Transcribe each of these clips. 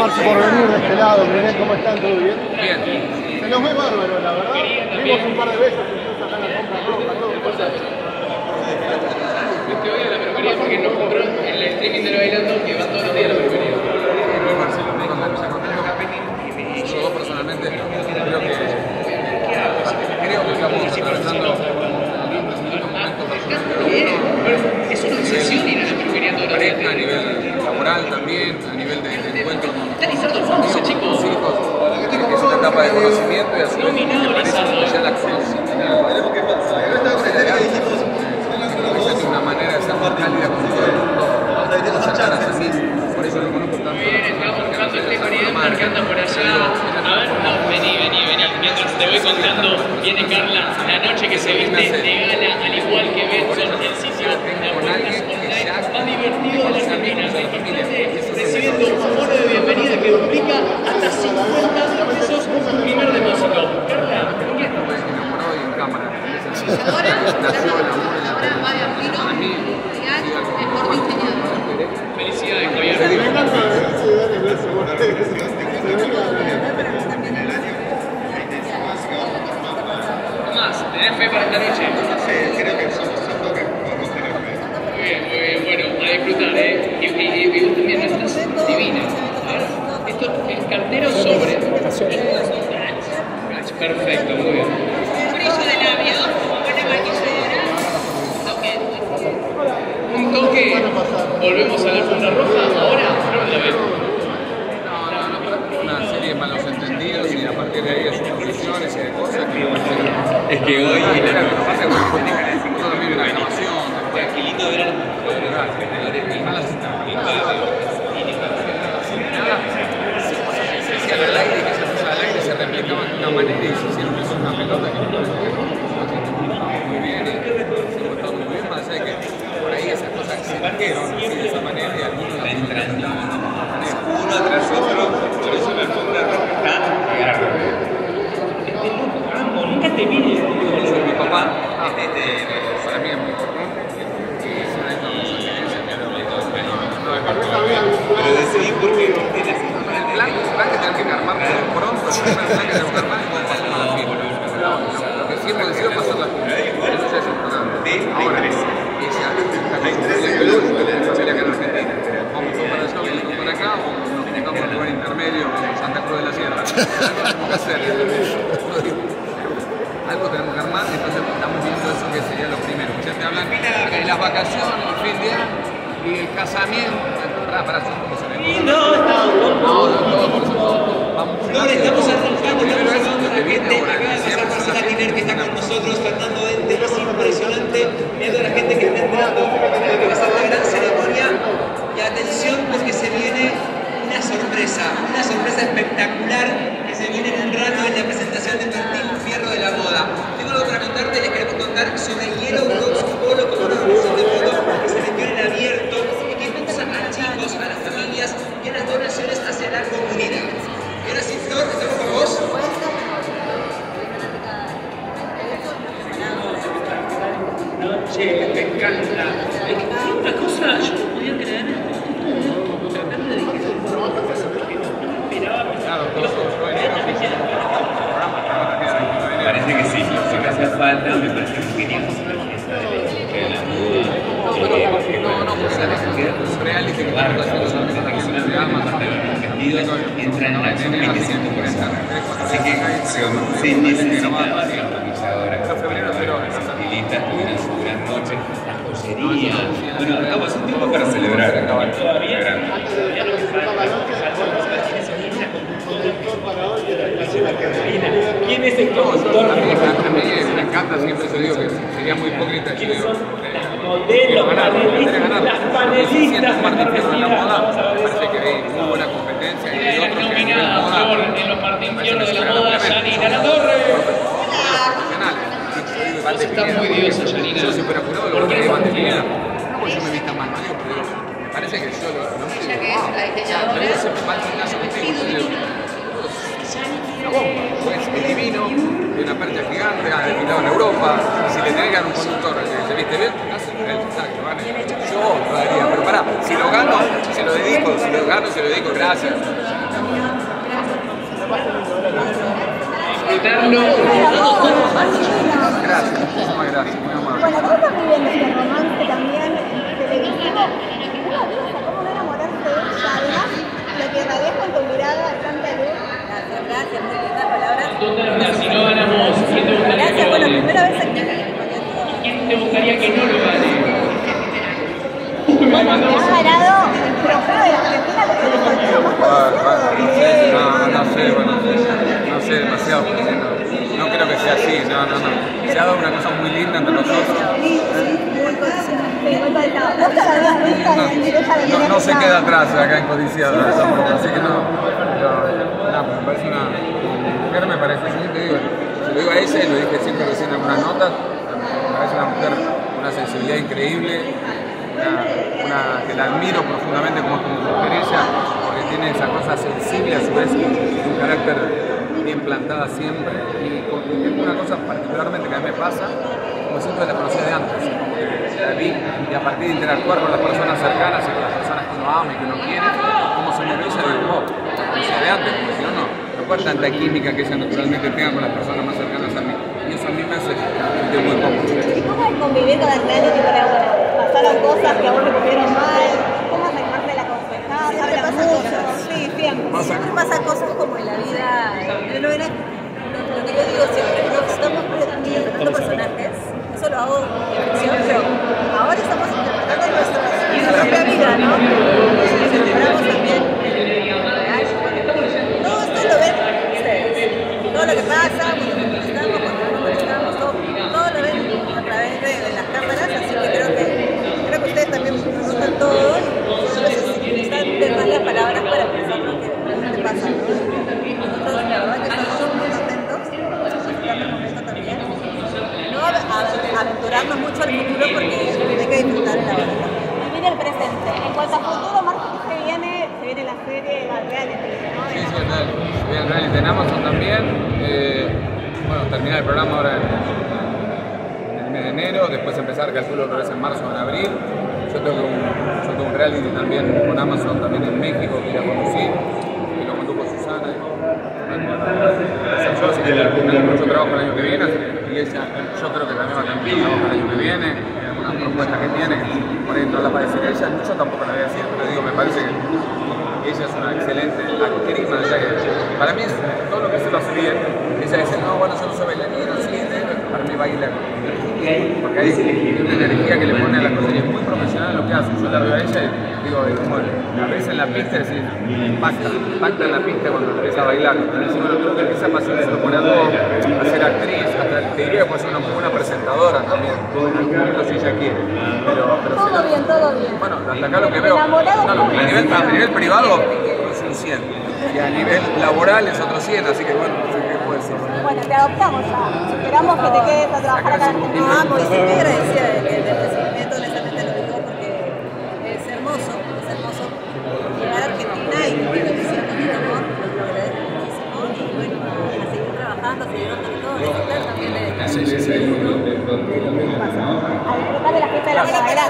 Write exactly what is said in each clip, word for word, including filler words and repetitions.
Marci, por venir de este lado. Miren cómo están, ¿todo bien? Bien. Se nos ve bárbaro, la verdad. Vimos un par de veces, incluso acá en la compra roja, todo. ¿Qué pasa? Yo te voy a la peluquería porque no compró en el streaming de lo bailando que van todos los días a la peluquería. Luis Marcelo, me contento. Yo personalmente creo que creo que estamos atravesando un lindo momento personal. Es una obsesión ir a la peluquería todos los días. A nivel laboral también, a nivel de, de encuentro con Está Lizardo al fondo ese chico. los hijos, que es una etapa de conocimiento y a su vez me parece que ya la conocen. Es una manera de ser más cálida con todo el mundo. Por eso lo conozco tanto. Muy bien, estamos buscando este Oriental que anda por allá. A ver, no, vení, vení, vení. Mientras te voy contando, viene Carla, la noche que se viste de gala, al igual que Benson, el sitio de apuestas online más divertido de la Argentina. Recibiendo un bono de bienvenida que duplica hasta cincuenta pesos su primer depósito. Carla, ¿por qué? Me enamoró y en cámara. Ahora, Nació el amor en la ahora va de Ampino, Para mí, real, mejor diseñador. Felicidades, Javier. Me encanta ver, sí, dale, beso, bueno. Tomás, ¿tenés fe para esta noche? Sí, creo que somos tanto que podemos tener fe. Muy bien, muy bien. Bueno, a disfrutar, ¿eh? Y, y, y vos también no estás divina. A ver, esto es cartero sobre. Perfecto, muy bien. Brillo de labios, buena maquilladora, toque. Un toque. Volvemos a la alfombra roja. Ahora, no la veo. No, no, no, pero una serie de malos entendidos y a partir de ahí de suposiciones y de cosas que me parece Es que hoy que la lo que pasa es que uno también una grabación, después tranquilito de ver y malas se hacían al aire y que se hacía al aire se replicaban de una manera y se hicieron que son una pelota que no muy bien y se portó muy bien, más allá de que por ahí esas cosas se trajeron así de esa manera y algunos la entrando uno tras otro, por eso la alfombra roja está agarra. Rambo, nunca te vi. Mi papá, este, para mí es muy importante y es una de las sugerencias que no Pero decidí porque el plan, el plan que tenemos que armar pronto, el primer plan que tenemos que armar es cómo pasar la firma. Lo que sí hemos decidido es pasar la firma. Eso ya es importante. Ahora, y si hay familia que lo usa, hay familia que no Argentina. Vamos todos para allá, vamos todos para acá, o nos juntamos en un lugar intermedio en Santa Cruz de la Sierra. Algo tenemos que hacer. Algo tenemos que armar, entonces estamos viendo eso que sería lo primero. Ya te hablan de las vacaciones, el fin de año y el casamiento. Para, para, son como se ven. no, no, No, no, todo, por eso todo. Vamos. no, estamos arrancando, Primero estamos eso, hablando que de te viene gente, ahora, acaba de que pasar siempre Marcela son Tiner que está las con nosotros, Fernando Dente, es impresionante, viendo a la gente que está entrando, lo que va a ser la gran ceremonia, y atención porque se viene una sorpresa, una sorpresa espectacular que se viene en un rato en la presentación de Martín Fierro de la Moda. Tengo algo para contarte, les queremos contar sobre Yellow Dogs Polo con una organización de fotos que se metió en abierto y que impulsa a chicos, a las familias y a las donaciones hacia la comunidad. Y ahora sí, Flor, estamos con vos. Noche, me encanta. Y otra cosa, yo no podía creer. Tratar de decir porque no esperaba pensar. Parece que sí, lo que hacía falta, me parece que queríamos ver esa de la moda. No, pero no, no, porque es un reality que está haciendo son personas que se llaman Vestidos entran en acción veinticinco por ciento. Así que se necesita una maquilladora, los estilistas tuvieron su gran noche, la joyería. Bueno, estamos un tiempo para celebrar. Todavía no se sabe. ¿Quién es el conductor? A mí me encanta, siempre se digo que sería muy hipócrita. ¿Quiénes son las modelos, panelistas, las panelistas? Me parece que hay muy buena competencia y hay otros que nominada en los Martín Fierro de la Moda, Yanina La Torre. Está muy diosa, Yanina. Yo soy súper apurado, lo que llevan de primera. No porque yo me vista mal, no digo, pero me parece que yo lo miro. Ella que es la diseñadora. Pero ese va al gimnasio que tengo. Una bomba, pues es divino, de una percha gigante, ha desfilado en Europa, y si le tenés que dar un conductor que se viste bien, hazlo él, exacto, ¿vale? Yo lo haría, pero pará, si lo gano, se lo dedico, si lo gano, se lo dedico, gracias. disfrutarlo. Gracias, muchísimas gracias, muy amable. Bueno, ¿cómo estás viviendo este romance también televisivo? Una diosa, ¿cómo no enamorarse de ella? Además, lo que irradias con tu mirada tanta luz. Gracias, gracias, muy lindas palabras. Si no ganamos, ¿quién te gustaría Gracias, que bueno, gane? primera vez aquí. ¿Quién te gustaría que no lo gane? Bueno, me has ganado el trofeo de la Argentina, lo que es el soltero más codiciado. No, no sé, bueno, no sé demasiado, porque no, no creo que sea así, no, no, no. Se ha dado una cosa muy linda entre nosotros. Muy codiciado. Sí, muy codiciado. ¿Vos te lo habías visto en el derecho de No, no se queda atrás acá en Codiciado, tampoco, así que no, pero, no, me parece una mujer, me parece, sí, te digo, se lo digo a ella y lo dije siempre recién en algunas notas, me parece una mujer con una sensibilidad increíble, una, una, que la admiro profundamente como, como mujer ella, porque tiene esa cosa sensible a su vez, un carácter bien plantada siempre, y con y tengo una cosa particularmente que a mí me pasa, como siento que la conocía de antes, como que la vi y a partir de interactuar con las personas cercanas y con las personas que uno ama y que uno quiere, como se me brilla de oh, la conocía de antes, porque si no, no, no puede haber tanta química que ella naturalmente tenga con las personas más cercanas a mí, y eso a mí me hace sentir muy cómodo. ¿Y cómo es convivir con el reality? Pero bueno, pasaron cosas que a vos te pusieron mal, ¿cómo arreglarte la aconsejada? Siempre Hablas pasan mucho. cosas. Sí, siempre. Siempre pasan cosas como en la vida. No era, lo que yo digo siempre, no estamos interpretando personajes, eso lo hago en ficción, pero ahora estamos interpretando nuestra, nuestra propia vida, ¿no? Nos separamos también en real. Todo esto lo ven ustedes. Todo lo que pasa, cuando nos molestamos, cuando no nos molestamos, todo, todo lo ven a través de, de las cámaras, así que creo que creo que ustedes también notan todo y a veces necesitan ver más las palabras para pensar lo que realmente pasa, ¿no? Nosotros la verdad que estamos muy contentos, disfrutando el momento también. No aventurarnos mucho al futuro porque hay que disfrutar el ahora también. Vivir el presente. En cuanto a futuro, Marcos, ¿qué viene? Se viene la serie, la reality, ¿no? Sí, sí, el reality. Se viene el reality en Amazon también. Eh, bueno, terminar el programa ahora en, en el mes de enero, después empezar, calculo que es en marzo o en abril. Yo tengo un, yo tengo un reality también con Amazon, también en México, que ya conocí, que lo condujo Susana. Yo así que hay mucho trabajo el año que viene, y ella, yo creo que también va a tener mucho trabajo el año que viene, algunas propuestas que tiene, que por ahí no las va a decir ella, yo tampoco las voy a decir, pero digo, me parece que ella es una excelente actriz, más allá que para mí es, todo lo que se lo hace bien. Ella dice, no, bueno, yo no soy bailarina, sí, para mí baila, porque hay una energía que le pone a la cosa y es muy profesional lo que hace. Yo la veo a ella y digo, es como la ves en la pista y decís, impacta, impacta en la pista cuando empieza a bailar. Entonces, bueno, creo que esa pasión se lo pone a todo, a ser actriz, hasta te diría que puede ser una buena presentadora también, en algún momento si ella quiere. Pero, pero Todo sí, bien, todo bien. bueno, hasta acá lo que veo, Enamorado no, no, a, público. nivel, a nivel privado es un cien, y a nivel laboral es otro cien, así que bueno, no sé qué puede ser. Bueno, te adoptamos ya. Esperamos que te quedes a trabajar acá. No, amo y estoy muy agradecida del, del recibimiento, honestamente lo digo porque es hermoso, es hermoso llegar a Argentina y que me reciban con tanto amor, lo agradezco muchísimo y bueno, a seguir trabajando, a seguir dándole todo, disfrutar también de Sí, sí, sí. A disfrutar de la fiesta de la primavera.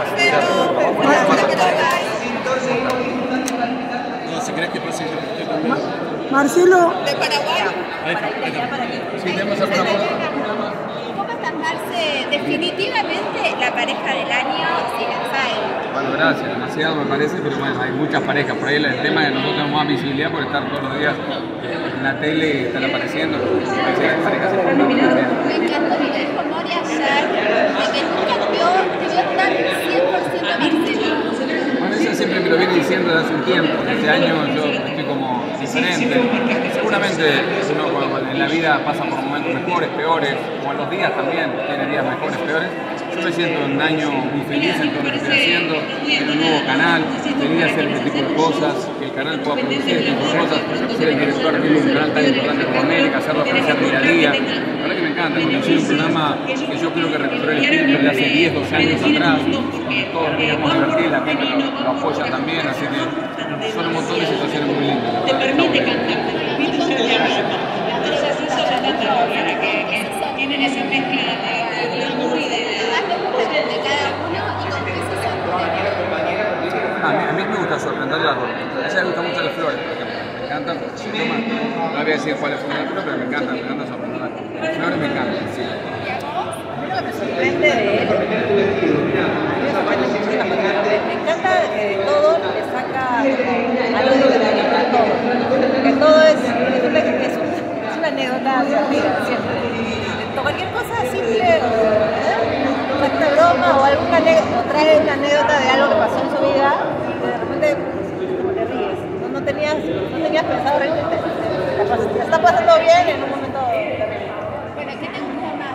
No, si querés que pase yo, yo también. Marcelo. ¿De Paraguay? Sí, tenemos alguna foto. ¿Cómo estás, Marce? Definitivamente la pareja del año, si la saben. Bueno, gracias, demasiado me parece, pero bueno, hay muchas parejas. Por ahí el tema de nosotros tenemos más visibilidad por estar todos los días en la tele y estar apareciendo. Hay ciertas parejas espectaculares. Me encantó Miguel con Moria ayer, de que nunca te vio, te vio tan cien por ciento Marcelo. Bueno, eso siempre me lo viene diciendo desde hace un tiempo. Este año yo estoy como diferente. Seguramente uno cuando en la vida pasa por momentos mejores, peores, como en los días también, tiene días mejores, peores. Yo me siento un año muy feliz en todo lo que estoy haciendo, en un nuevo canal, feliz de hacer este tipo de cosas, que el canal pueda producir este tipo de cosas, ser el director de un canal tan importante como América, hacerlo crecer día a día. La verdad que me encanta, conducir un programa que yo creo que recuperó el espíritu de hace diez, doce años atrás, donde todos queríamos divertir, la gente lo, lo apoya también, así que son un montón de situaciones muy lindas. Te permite cantar, te permite ser llamado. Entonces eso me encanta ahora, que, que tienen esa mezcla de, de glamour y de... De cada uno y con qué se sorprende. A mí, a mí me gusta sorprenderla, a ella le gustan mucho las flores, por ejemplo. Me encantan. No voy a decir cuál es su miniatura, pero me encantan, me encantan sus personas. Las flores me encantan, sí. A mí lo que me sorprende de él, a mí me sorprende muchísimas cosas. Me encanta que todo le saca algo divertido a todo. Que todo es, es, una, es, un, es una anécdota divertida, siempre. Cualquier cosa simple, ¿eh? Una broma o alguna anécdota, o trae una anécdota de algo que pasó en su vida, y de repente como te ríes. No, no, tenías, no tenías pensado realmente. Te está pasando bien en un momento terrible. Bueno, ¿qué te gusta más?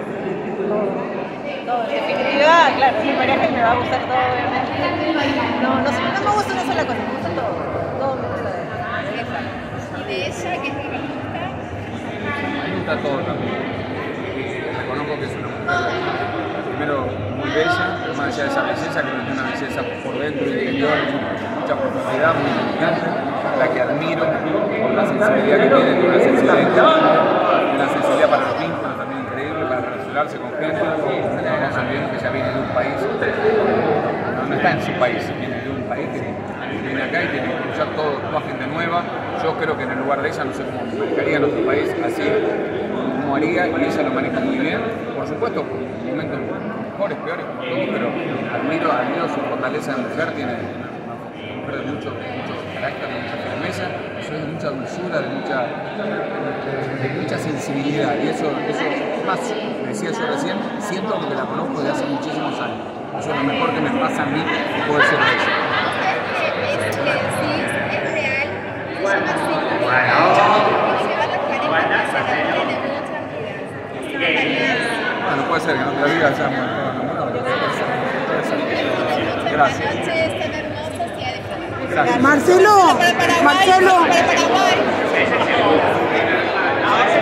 Todo, en definitiva, claro, es mi pareja y me va a gustar todo, obviamente. No, no, no me gusta una sola cosa, me gusta todo. Todo me gusta de ella. ¿Y de ella qué es lo que te gusta? Me gusta todo también. Reconozco que es una mujer, primero, muy bella, pero más allá de esa belleza, creo que tiene una belleza por dentro, interior, mucha profundidad, muy inteligente, la que admiro por la sensibilidad que tiene, una sensibilidad, una sensibilidad para los vínculos también increíble, para relacionarse con gente. Estamos olvidando que ella viene de un país, no, no está en su país, viene de un país que viene acá y tiene que cruzar todo, toda gente nueva. Yo creo que en el lugar de ella, no sé cómo manejaría en otro país, así como haría, y ella lo maneja muy bien. Por supuesto, momentos mejores, peores, como todo, pero admiro, admiro su fortaleza de mujer, tiene una mujer de mucho, mucho carácter, de mucha firmeza, soy de mucha dulzura, de mucha, de mucha sensibilidad, y eso, eso más, decía yo recién, siento que la conozco desde hace muchísimos años. Eso es lo mejor que me pasa a mí, que puedo decir de ella. Es que decís, es real, se llama así. Bueno. Llevar las parejas que se enamoren en muchas vidas. Bueno, puede ser que en otra vida seamos enamorados. Gracias. Gracias. Noches tan hermosas y a disfrutar. Gracias. Marcelo, Marcelo.